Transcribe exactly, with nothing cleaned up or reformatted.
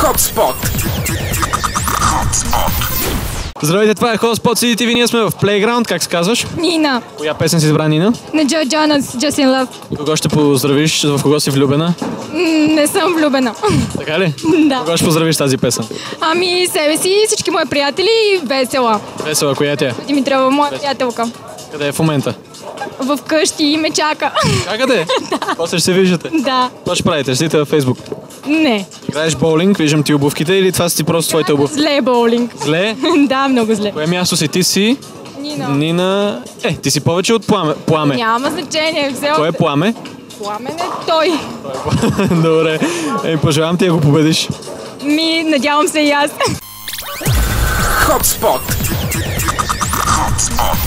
Hotspot. Здравейте, това е Hotspot Си Ди Ти Ви. Ние сме в Playground. Как се казваш? Нина. Коя песен си избра, Нина? На Джо Джонас, Just in Love. Кого ще поздравиш? В кого си влюбена? М, Не съм влюбена. Така ли? Да. Кого ще поздравиш тази песен? Ами себе си, всички мои приятели и Весела. Весела, коя е тя? Димитрова, моя приятелка. Къде е в момента? В къщи и ме чака. Чакате? После ще се виждате. Да. Какво ще правите? Следите във Фейсбук. Не. Играеш боулинг, виждам ти обувките или това са ти просто твоите обувки? Зле боулинг. Зле? Да, много зле. Кое място си? Ти си? Нина. Нина... Е, ти си повече от Пламе. Пламе. Няма значение. Все Кой е още- Пламе? Пламен е той. Добре. Еми, пожелавам ти да го победиш. Ми, надявам се и аз. Hotspot. Hotspot.